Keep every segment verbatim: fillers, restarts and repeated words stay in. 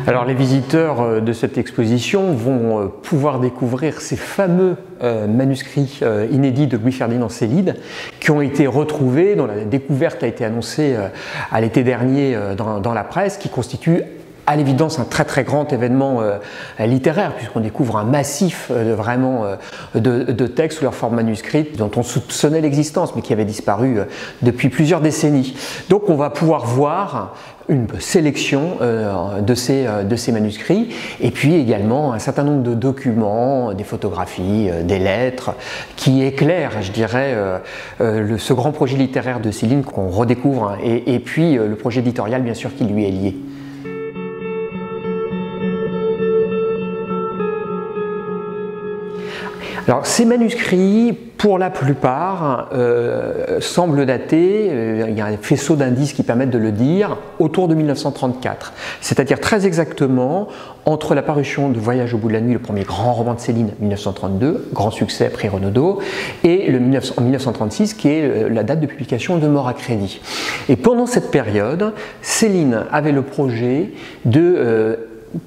Alors les visiteurs de cette exposition vont pouvoir découvrir ces fameux euh, manuscrits euh, inédits de Louis-Ferdinand Céline qui ont été retrouvés, dont la découverte a été annoncée euh, à l'été dernier euh, dans, dans la presse, qui constituent à l'évidence un très très grand événement euh, littéraire, puisqu'on découvre un massif euh, vraiment euh, de, de textes sous leur forme manuscrite dont on soupçonnait l'existence mais qui avait disparu euh, depuis plusieurs décennies. Donc on va pouvoir voir une sélection euh, de, ces, euh, de ces manuscrits et puis également un certain nombre de documents, des photographies, euh, des lettres qui éclairent, je dirais, euh, euh, le, ce grand projet littéraire de Céline qu'on redécouvre hein, et, et puis euh, le projet éditorial bien sûr qui lui est lié. Alors ces manuscrits, pour la plupart, euh, semblent dater, euh, il y a un faisceau d'indices qui permettent de le dire, autour de mille neuf cent trente-quatre. C'est-à-dire très exactement entre la parution de Voyage au bout de la nuit, le premier grand roman de Céline, mille neuf cent trente-deux, grand succès, prix Renaudot, et le mille neuf cent trente-six, qui est la date de publication de Mort à crédit. Et pendant cette période, Céline avait le projet de euh,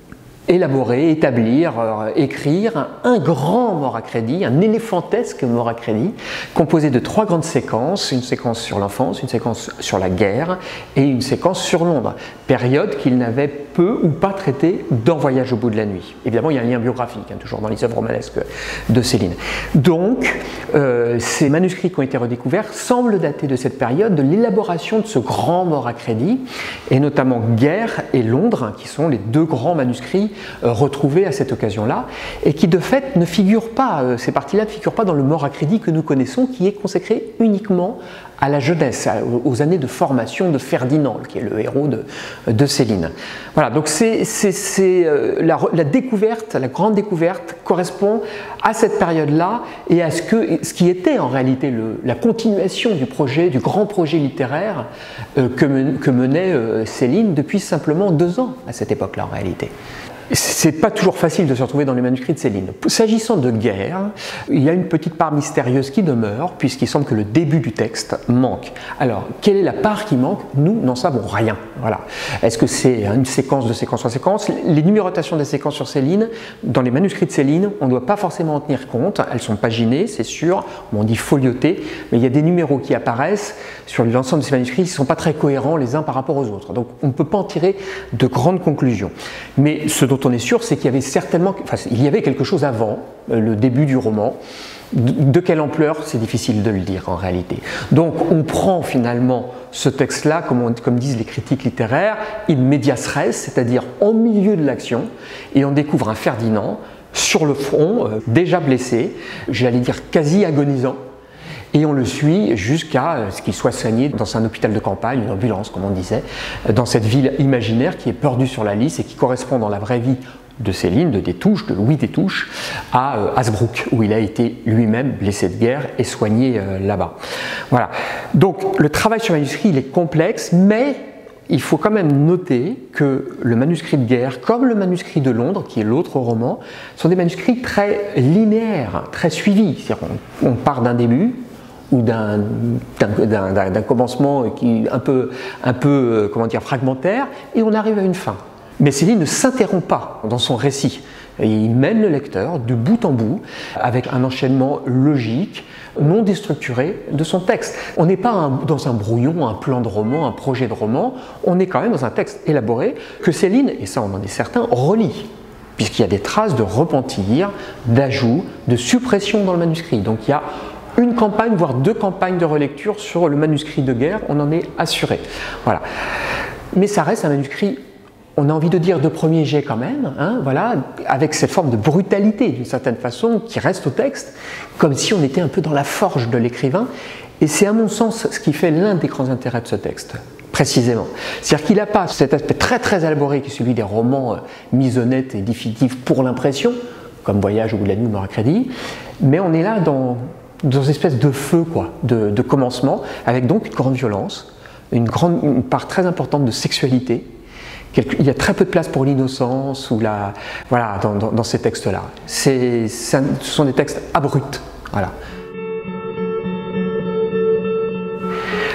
élaborer, établir, euh, écrire un grand mort à crédit, un éléphantesque mort à crédit, composé de trois grandes séquences, une séquence sur l'enfance, une séquence sur la guerre et une séquence sur Londres, période qu'il n'avait peu ou pas traitée dans Voyage au bout de la nuit. Évidemment, il y a un lien biographique, hein, toujours dans les œuvres romanesques de Céline. Donc, euh, ces manuscrits qui ont été redécouverts semblent dater de cette période, de l'élaboration de ce grand mort à crédit, et notamment Guerre et Londres, qui sont les deux grands manuscrits retrouvés à cette occasion-là, et qui de fait ne figurent pas, ces parties-là ne figurent pas dans le mort à crédit que nous connaissons, qui est consacré uniquement à la jeunesse, aux années de formation de Ferdinand, qui est le héros de, de Céline. Voilà, donc c'est, c'est, c'est, la, la découverte, la grande découverte correspond à cette période-là et à ce, que, ce qui était en réalité le, la continuation du projet, du grand projet littéraire euh, que, men, que menait euh, Céline depuis simplement deux ans à cette époque-là en réalité. C'est pas toujours facile de se retrouver dans les manuscrits de Céline. S'agissant de Guerre, il y a une petite part mystérieuse qui demeure, puisqu'il semble que le début du texte manque. Alors, quelle est la part qui manque? Nous n'en savons rien. Voilà. Est-ce que c'est une séquence de séquence en séquence? Les numérotations des séquences sur Céline, dans les manuscrits de Céline, on ne doit pas forcément en tenir compte. Elles sont paginées, c'est sûr, on dit foliotées, mais il y a des numéros qui apparaissent sur l'ensemble de ces manuscrits qui ne sont pas très cohérents les uns par rapport aux autres. Donc, on ne peut pas en tirer de grandes conclusions. Mais ce dont on est sûr, c'est qu'il y avait certainement, enfin, il y avait quelque chose avant euh, le début du roman. De, de quelle ampleur, c'est difficile de le dire en réalité. Donc on prend finalement ce texte-là, comme, on, comme disent les critiques littéraires, in medias res, c'est-à-dire en milieu de l'action, et on découvre un Ferdinand sur le front, euh, déjà blessé, j'allais dire quasi agonisant, et on le suit jusqu'à ce qu'il soit soigné dans un hôpital de campagne, une ambulance comme on disait, dans cette ville imaginaire qui est perdue sur la lys et qui correspond dans la vraie vie de Céline, de Destouches, de Louis Destouches, à euh, Hasbrouck, où il a été lui-même blessé de guerre et soigné euh, là-bas. Voilà. Donc le travail sur le manuscrit, il est complexe, mais il faut quand même noter que le manuscrit de Guerre, comme le manuscrit de Londres, qui est l'autre roman, sont des manuscrits très linéaires, très suivis. C'est-à-dire on, on part d'un début, ou d'un, d'un, d'un, d'un commencement qui est un peu, un peu comment dire, fragmentaire, et on arrive à une fin. Mais Céline ne s'interrompt pas dans son récit. Et il mène le lecteur de bout en bout avec un enchaînement logique, non déstructuré de son texte. On n'est pas un, dans un brouillon, un plan de roman, un projet de roman, on est quand même dans un texte élaboré que Céline, et ça on en est certain, relit, puisqu'il y a des traces de repentir, d'ajout, de suppression dans le manuscrit. Donc il y a une campagne, voire deux campagnes de relecture sur le manuscrit de Guerre, on en est assuré. Voilà. Mais ça reste un manuscrit, on a envie de dire de premier jet quand même, hein, voilà, avec cette forme de brutalité d'une certaine façon qui reste au texte, comme si on était un peu dans la forge de l'écrivain. Et c'est à mon sens ce qui fait l'un des grands intérêts de ce texte, précisément. C'est-à-dire qu'il n'a pas cet aspect très très élaboré qui est celui des romans euh, misonnettes et définitifs pour l'impression, comme Voyage au bout de la nuit, Mort à crédit, mais on est là dans dans une espèce de feu quoi, de, de commencement, avec donc une grande violence, une, grande, une part très importante de sexualité. Il y a très peu de place pour l'innocence ou la, voilà, dans, dans, dans ces textes-là. C'est, ce sont des textes abrupts. Voilà.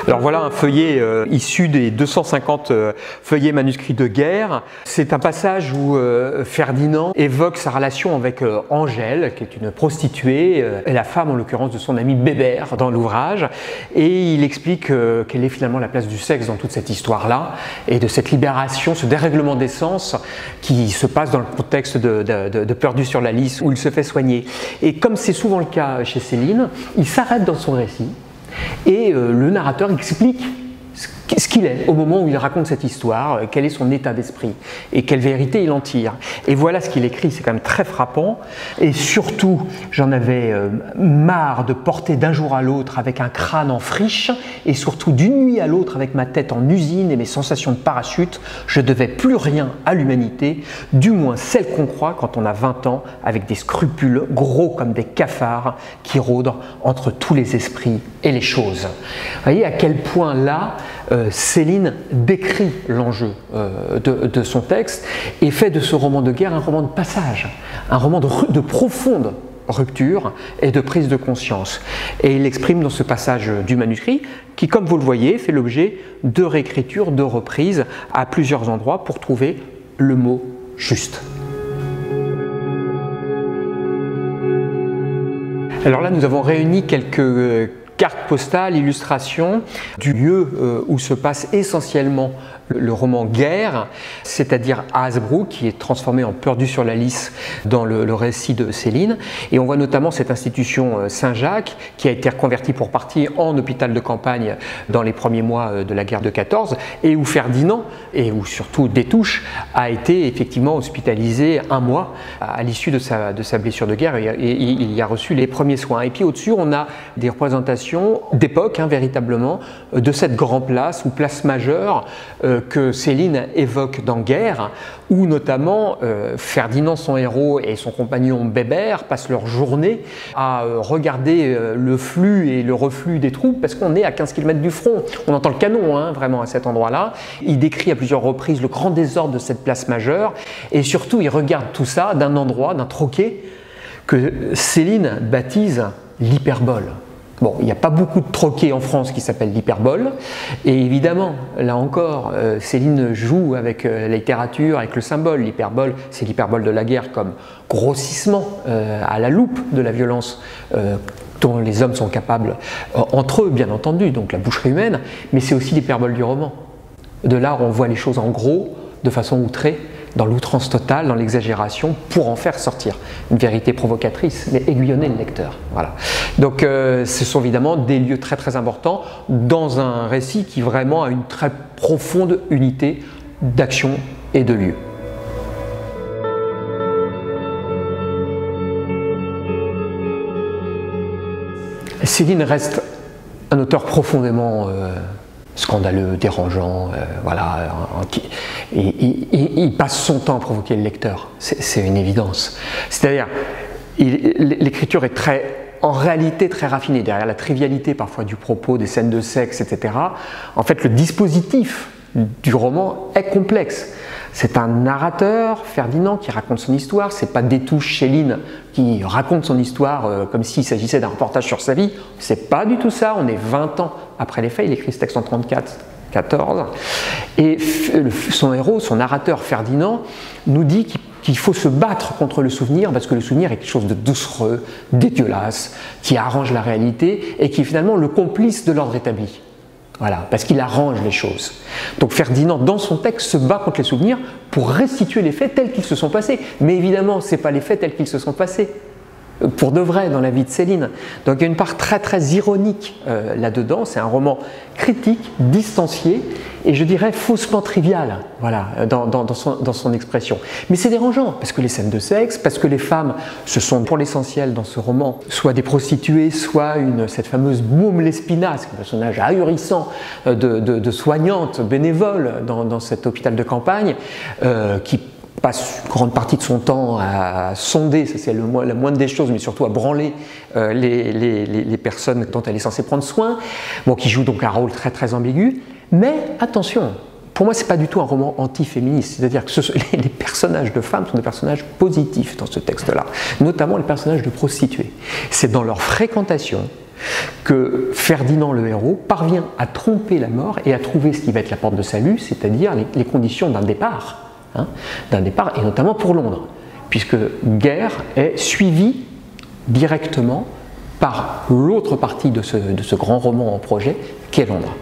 Alors voilà un feuillet euh, issu des deux cent cinquante euh, feuillets manuscrits de guerre. C'est un passage où euh, Ferdinand évoque sa relation avec euh, Angèle, qui est une prostituée, euh, et la femme en l'occurrence de son ami Bébert dans l'ouvrage. Et il explique euh, quelle est finalement la place du sexe dans toute cette histoire-là, et de cette libération, ce dérèglement des sens qui se passe dans le contexte de, de, de, de Perdu sur la Lys, où il se fait soigner. Et comme c'est souvent le cas chez Céline, il s'arrête dans son récit. Et euh, le narrateur explique ce qu'il est au moment où il raconte cette histoire, quel est son état d'esprit et quelle vérité il en tire. Et voilà ce qu'il écrit, c'est quand même très frappant. Et surtout, j'en avais euh, marre de porter d'un jour à l'autre avec un crâne en friche, et surtout d'une nuit à l'autre avec ma tête en usine et mes sensations de parachute. Je devais plus rien à l'humanité, du moins celle qu'on croit quand on a vingt ans, avec des scrupules gros comme des cafards qui rôdent entre tous les esprits et les choses. Vous voyez à quel point là, Euh, Céline décrit l'enjeu euh, de, de son texte et fait de ce roman de guerre un roman de passage, un roman de, de profonde rupture et de prise de conscience. Et il l'exprime dans ce passage du manuscrit qui, comme vous le voyez, fait l'objet de réécritures, de reprises à plusieurs endroits pour trouver le mot juste. Alors là, nous avons réuni quelques cartes postales, illustrations du lieu euh, où se passe essentiellement le roman Guerre, c'est-à-dire à Hasbrouck, qui est transformé en Perdu sur la Lys dans le, le récit de Céline. Et on voit notamment cette institution Saint-Jacques qui a été reconvertie pour partie en hôpital de campagne dans les premiers mois de la guerre de quatorze, et où Ferdinand, et où surtout Destouches, a été effectivement hospitalisé un mois à l'issue de sa, de sa blessure de guerre, et, et il y a reçu les premiers soins. Et puis au-dessus, on a des représentations d'époque, hein, véritablement, de cette grande place ou place majeure euh, que Céline évoque dans Guerre, où notamment euh, Ferdinand, son héros, et son compagnon Bébert passent leur journée à euh, regarder euh, le flux et le reflux des troupes, parce qu'on est à quinze kilomètres du front. On entend le canon, hein, vraiment, à cet endroit-là. Il décrit à plusieurs reprises le grand désordre de cette place majeure, et surtout, il regarde tout ça d'un endroit, d'un troquet, que Céline baptise l'hyperbole. Bon, il n'y a pas beaucoup de troquets en France qui s'appellent l'hyperbole, et évidemment, là encore, euh, Céline joue avec euh, la littérature, avec le symbole. L'hyperbole, c'est l'hyperbole de la guerre comme grossissement euh, à la loupe de la violence euh, dont les hommes sont capables euh, entre eux, bien entendu, donc la boucherie humaine, mais c'est aussi l'hyperbole du roman. De là, on voit les choses en gros, de façon outrée, dans l'outrance totale, dans l'exagération, pour en faire sortir une vérité provocatrice, mais aiguillonner le lecteur. Voilà. Donc euh, ce sont évidemment des lieux très très importants dans un récit qui vraiment a une très profonde unité d'action et de lieu. Céline reste un auteur profondément euh, scandaleux, dérangeant, euh, voilà, et, et, et, il passe son temps à provoquer le lecteur, c'est une évidence. C'est-à-dire, l'écriture est très, en réalité très raffinée, derrière la trivialité parfois du propos, des scènes de sexe, et cetera. En fait, le dispositif du roman est complexe. C'est un narrateur, Ferdinand, qui raconte son histoire, c'est pas Destouches, Céline, qui raconte son histoire euh, comme s'il s'agissait d'un reportage sur sa vie, c'est pas du tout ça, on est vingt ans après les faits, il écrit ce texte en trente-quatre quatorze, et son héros, son narrateur Ferdinand, nous dit qu'il qu'il faut se battre contre le souvenir, parce que le souvenir est quelque chose de doucereux, dégueulasse, qui arrange la réalité, et qui est finalement le complice de l'ordre établi. Voilà, parce qu'il arrange les choses. Donc Ferdinand, dans son texte, se bat contre les souvenirs pour restituer les faits tels qu'ils se sont passés. Mais évidemment, ce n'est pas les faits tels qu'ils se sont passés, pour de vrai, dans la vie de Céline. Donc il y a une part très très ironique euh, là-dedans. C'est un roman critique, distancié, et je dirais faussement trivial, voilà, dans, dans, dans, son, dans son expression. Mais c'est dérangeant, parce que les scènes de sexe, parce que les femmes, ce sont pour l'essentiel dans ce roman, soit des prostituées, soit une, cette fameuse Moum Lespinasse, un personnage ahurissant de, de, de soignante bénévole dans, dans cet hôpital de campagne, euh, qui passe une grande partie de son temps à sonder, ça c'est la moindre des choses, mais surtout à branler euh, les, les, les personnes dont elle est censée prendre soin, bon, qui joue donc un rôle très très ambigu. Mais attention, pour moi, ce n'est pas du tout un roman anti-féministe, c'est-à-dire que ce, les, les personnages de femmes sont des personnages positifs dans ce texte-là, notamment les personnages de prostituées. C'est dans leur fréquentation que Ferdinand le héros parvient à tromper la mort et à trouver ce qui va être la porte de salut, c'est-à-dire les, les conditions d'un départ, hein, d'un départ, et notamment pour Londres, puisque Guerre est suivi directement par l'autre partie de ce, de ce grand roman en projet, qui est Londres.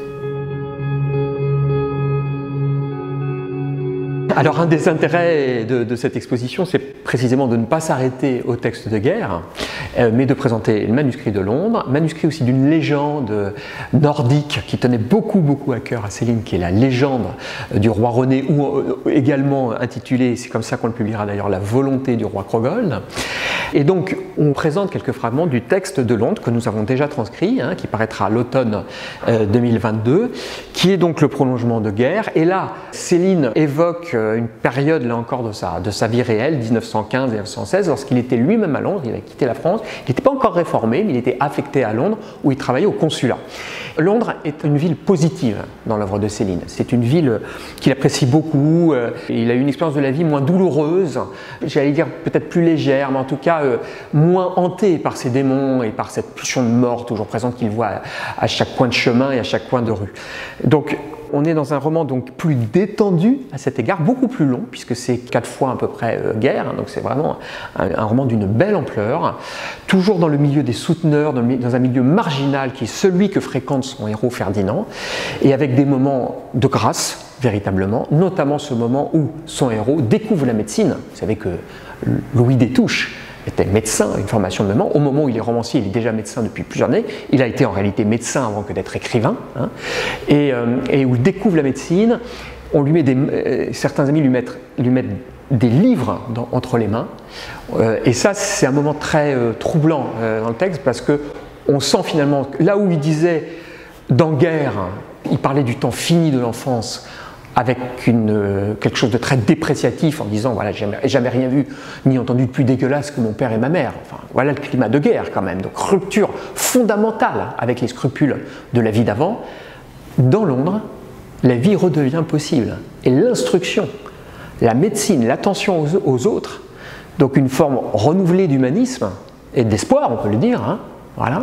Alors un des intérêts de, de cette exposition, c'est précisément de ne pas s'arrêter au texte de Guerre, euh, mais de présenter le manuscrit de Londres, manuscrit aussi d'une légende nordique qui tenait beaucoup beaucoup à cœur à Céline, qui est la légende du roi René, ou euh, également intitulée, c'est comme ça qu'on le publiera d'ailleurs, La volonté du roi Crogol. Et donc on présente quelques fragments du texte de Londres que nous avons déjà transcrit, hein, qui paraîtra à l'automne euh, deux mille vingt-deux, qui est donc le prolongement de Guerre. Et là, Céline évoque euh, une période là encore de sa, de sa vie réelle, mille neuf cent quinze et mille neuf cent seize, lorsqu'il était lui-même à Londres, il a quitté la France, il n'était pas encore réformé, mais il était affecté à Londres où il travaillait au consulat. Londres est une ville positive dans l'œuvre de Céline. C'est une ville qu'il apprécie beaucoup. Il a eu une expérience de la vie moins douloureuse, j'allais dire peut-être plus légère, mais en tout cas euh, moins hantée par ses démons et par cette pulsion de mort toujours présente qu'il voit à, à chaque coin de chemin et à chaque coin de rue. Donc, on est dans un roman donc plus détendu à cet égard, beaucoup plus long, puisque c'est quatre fois à peu près euh, Guerre, hein, donc c'est vraiment un, un roman d'une belle ampleur, toujours dans le milieu des souteneurs, dans, le, dans un milieu marginal qui est celui que fréquente son héros Ferdinand, et avec des moments de grâce, véritablement, notamment ce moment où son héros découvre la médecine. Vous savez que Louis Destouches était médecin, une formation de médecin. Au moment où il est romancier, il est déjà médecin depuis plusieurs années. Il a été en réalité médecin avant que d'être écrivain. Hein, et, euh, et où il découvre la médecine, on lui met des, euh, certains amis lui mettent, lui mettent des livres dans, entre les mains. Euh, et ça, c'est un moment très euh, troublant euh, dans le texte, parce que on sent finalement, là où il disait, dans Guerre, il parlait du temps fini de l'enfance, avec une, quelque chose de très dépréciatif en disant voilà, j'ai jamais, jamais rien vu ni entendu de plus dégueulasse que mon père et ma mère. Enfin, voilà le climat de Guerre quand même. Donc rupture fondamentale avec les scrupules de la vie d'avant. Dans Londres, la vie redevient possible. Et l'instruction, la médecine, l'attention aux, aux autres, donc une forme renouvelée d'humanisme et d'espoir, on peut le dire, hein, voilà,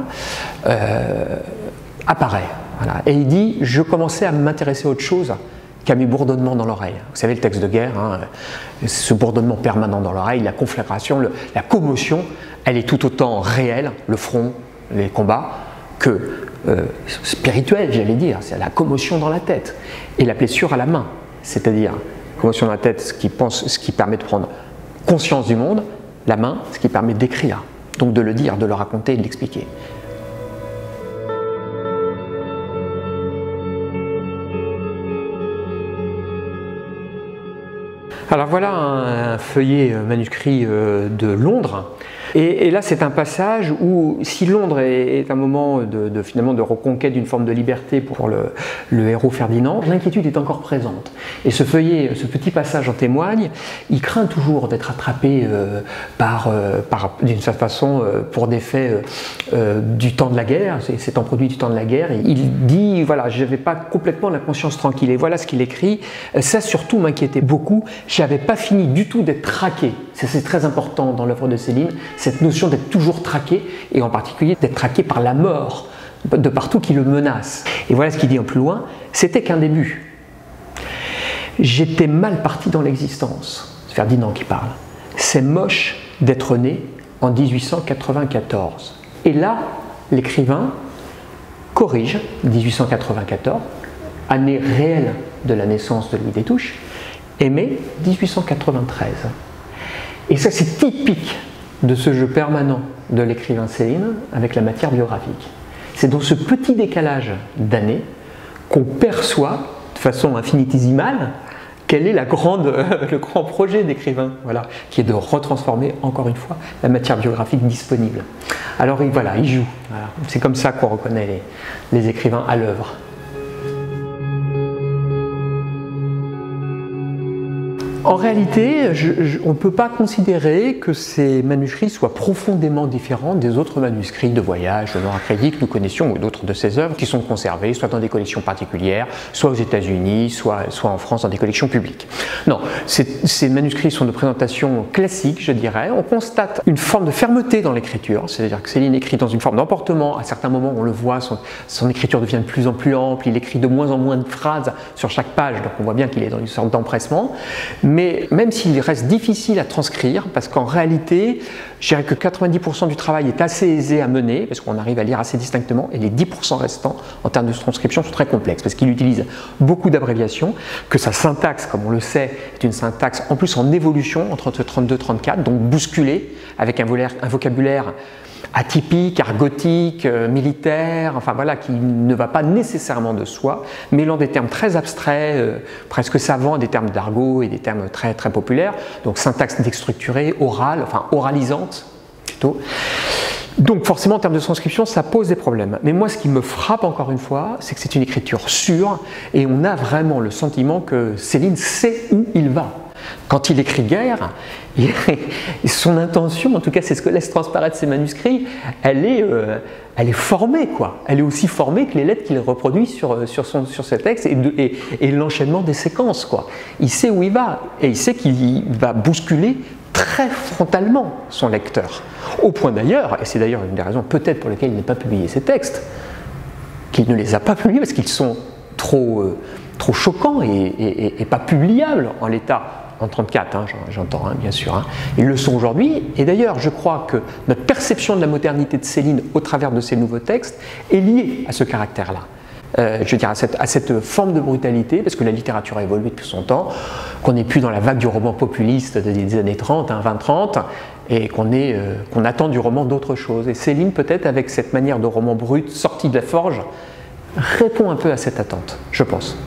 euh, apparaît. Voilà. Et il dit je commençais à m'intéresser à autre chose qu'à mes bourdonnements dans l'oreille. Vous savez le texte de Guerre, hein, ce bourdonnement permanent dans l'oreille, la conflagration, le, la commotion, elle est tout autant réelle, le front, les combats, que euh, spirituelle, j'allais dire, c'est la commotion dans la tête. Et la blessure à la main, c'est-à-dire commotion dans la tête, ce qui, pense, ce qui permet de prendre conscience du monde, la main, ce qui permet d'écrire, donc de le dire, de le raconter et de l'expliquer. Alors voilà un feuillet manuscrit de Londres. Et, et là, c'est un passage où, si Londres est, est un moment de, de, finalement, de reconquête d'une forme de liberté pour le, le héros Ferdinand, l'inquiétude est encore présente. Et ce feuillet, ce petit passage en témoigne. Il craint toujours d'être attrapé euh, par, euh, par d'une certaine façon, euh, pour des faits euh, euh, du temps de la guerre. C'est un produit du temps de la guerre. Et il dit, voilà, je n'avais pas complètement la conscience tranquille. Et voilà ce qu'il écrit. Ça, surtout, m'inquiétait beaucoup. Je n'avais pas fini du tout d'être traqué. C'est très important dans l'œuvre de Céline, cette notion d'être toujours traqué, et en particulier d'être traqué par la mort, de partout qui le menace. Et voilà ce qu'il dit en plus loin, c'était qu'un début. J'étais mal parti dans l'existence. C'est Ferdinand qui parle. C'est moche d'être né en mille huit cent quatre-vingt-quatorze. Et là, l'écrivain corrige mille huit cent quatre-vingt-quatorze, année réelle de la naissance de Louis Destouches, et mai mille huit cent quatre-vingt-treize. Et ça, c'est typique de ce jeu permanent de l'écrivain Céline avec la matière biographique. C'est dans ce petit décalage d'années qu'on perçoit de façon infinitésimale quel est la grande, le grand projet d'écrivain, voilà, qui est de retransformer encore une fois la matière biographique disponible. Alors voilà, il joue. Voilà. C'est comme ça qu'on reconnaît les, les écrivains à l'œuvre. En réalité, je, je, on ne peut pas considérer que ces manuscrits soient profondément différents des autres manuscrits de voyage de Nora Credy que nous connaissions ou d'autres de ses œuvres qui sont conservés soit dans des collections particulières, soit aux États-Unis, soit, soit en France dans des collections publiques. Non, ces, ces manuscrits sont de présentation classique, je dirais. On constate une forme de fermeté dans l'écriture, c'est-à-dire que Céline écrit dans une forme d'emportement. À certains moments, on le voit, son, son écriture devient de plus en plus ample, il écrit de moins en moins de phrases sur chaque page, donc on voit bien qu'il est dans une sorte d'empressement. Mais même s'il reste difficile à transcrire, parce qu'en réalité, je dirais que quatre-vingt-dix pour cent du travail est assez aisé à mener, parce qu'on arrive à lire assez distinctement, et les dix pour cent restants, en termes de transcription, sont très complexes, parce qu'il utilise beaucoup d'abréviations, que sa syntaxe, comme on le sait, est une syntaxe en plus en évolution entre trente-deux et trente-quatre, donc bousculée, avec un vocabulaire atypique, argotique, euh, militaire, enfin voilà, qui ne va pas nécessairement de soi, mêlant des termes très abstraits, euh, presque savants, des termes d'argot et des termes très très populaires, donc syntaxe déstructurée, orale, enfin oralisante plutôt. Donc forcément en termes de transcription ça pose des problèmes, mais moi ce qui me frappe encore une fois c'est que c'est une écriture sûre et on a vraiment le sentiment que Céline sait où il va. Quand il écrit Guerre, il, son intention, en tout cas c'est ce que laisse transparaître ses manuscrits, elle est, euh, elle est formée quoi. Elle est aussi formée que les lettres qu'il reproduit sur, sur, son, sur ses textes et, de, et, et l'enchaînement des séquences quoi. Il sait où il va et il sait qu'il va bousculer très frontalement son lecteur. Au point d'ailleurs, et c'est d'ailleurs une des raisons peut-être pour lesquelles il n'a pas publié ses textes, qu'il ne les a pas publiés parce qu'ils sont trop, euh, trop choquants et, et, et pas publiables en l'état. En trente-quatre, hein, j'entends, hein, bien sûr. Hein. Ils le sont aujourd'hui, et d'ailleurs, je crois que notre perception de la modernité de Céline au travers de ces nouveaux textes est liée à ce caractère-là. Euh, je veux dire, à cette, à cette forme de brutalité, parce que la littérature a évolué depuis son temps, qu'on n'est plus dans la vague du roman populiste des années trente, hein, vingt trente, et qu'on euh, qu'on attend du roman d'autre chose. Et Céline, peut-être, avec cette manière de roman brut, sorti de la forge, répond un peu à cette attente, je pense.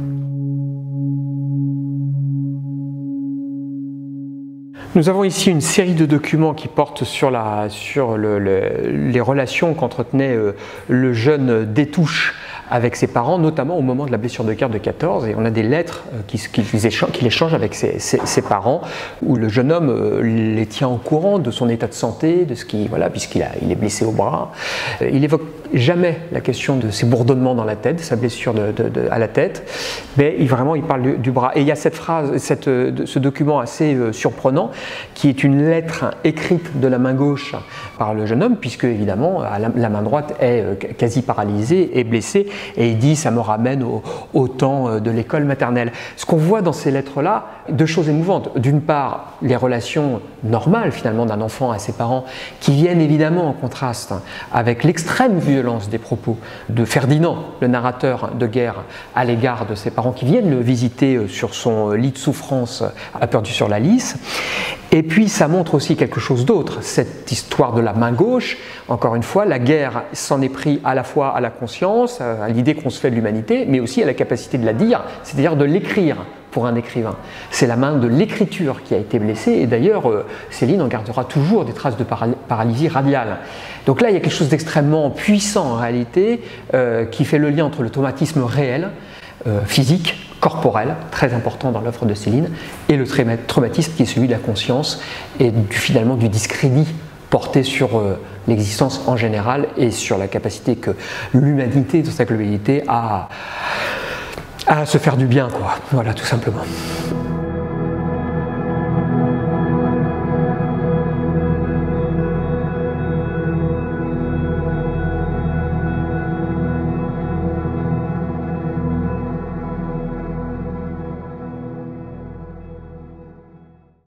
Nous avons ici une série de documents qui portent sur, la, sur le, le, les relations qu'entretenait euh, le jeune Destouches avec ses parents, notamment au moment de la blessure de guerre de quatorze, et on a des lettres euh, qu'il qui, qui échange, qu'il échange avec ses, ses, ses parents, où le jeune homme euh, les tient au courant de son état de santé, de ce qui, voilà, puisqu'il a, il est blessé au bras. Euh, il évoque jamais la question de ses bourdonnements dans la tête, de sa blessure de, de, de, à la tête, mais il, vraiment il parle du, du bras. Et il y a cette phrase, cette, de, ce document assez euh, surprenant, qui est une lettre écrite de la main gauche par le jeune homme, puisque évidemment la, la main droite est euh, quasi paralysée et blessée, et il dit « ça me ramène au, au temps de l'école maternelle ». Ce qu'on voit dans ces lettres-là, deux choses émouvantes. D'une part, les relations normales finalement d'un enfant à ses parents, qui viennent évidemment en contraste avec l'extrême violence des propos de Ferdinand, le narrateur de guerre, à l'égard de ses parents qui viennent le visiter sur son lit de souffrance aperdu sur la lisse. Et puis ça montre aussi quelque chose d'autre, cette histoire de la main gauche. Encore une fois, la guerre s'en est pris à la fois à la conscience, à l'idée qu'on se fait de l'humanité, mais aussi à la capacité de la dire, c'est-à-dire de l'écrire pour un écrivain. C'est la main de l'écriture qui a été blessée, et d'ailleurs Céline en gardera toujours des traces de paralysie radiale. Donc là il y a quelque chose d'extrêmement puissant en réalité, euh, qui fait le lien entre le traumatisme réel, euh, physique, corporel, très important dans l'œuvre de Céline, et le traumatisme qui est celui de la conscience et du, finalement du discrédit porté sur euh, l'existence en général et sur la capacité que l'humanité dans sa globalité a à se faire du bien, quoi. Voilà, tout simplement.